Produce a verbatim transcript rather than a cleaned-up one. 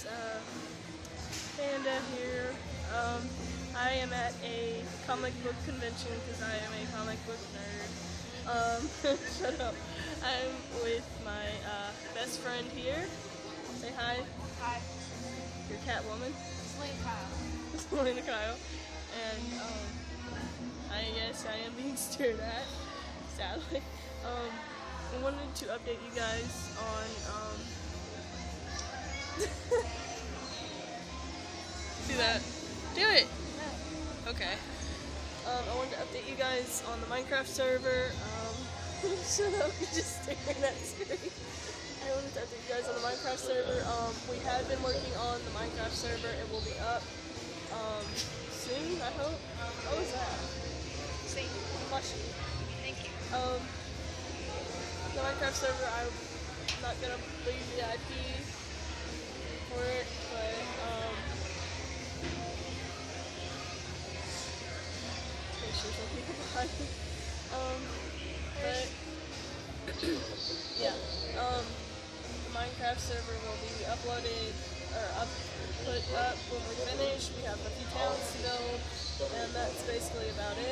guys, uh, Panda here. Um, I am at a comic book convention because I am a comic book nerd. Um, shut up. I'm with my uh, best friend here. Say hi. Hi. Your Catwoman. Selena Kyle. Selena Kyle. And um, I guess I am being stared at, sadly. Um, I wanted to update you guys on um, do that. Do it! Okay. Um, I wanted to update you guys on the Minecraft server. Um, shut up, you're just staring at the screen. I wanted to update you guys on the Minecraft server. Um, we have been working on the Minecraft server. It will be up um, soon, I hope. What was that? See? Bless you. Thank you. Um, the Minecraft server, I'm not gonna leave the I P for it, but um, make sure some people behind me. Um, but yeah, um, the Minecraft server will be uploaded or up put up when we finish. We have a few towns to build, and that's basically about it.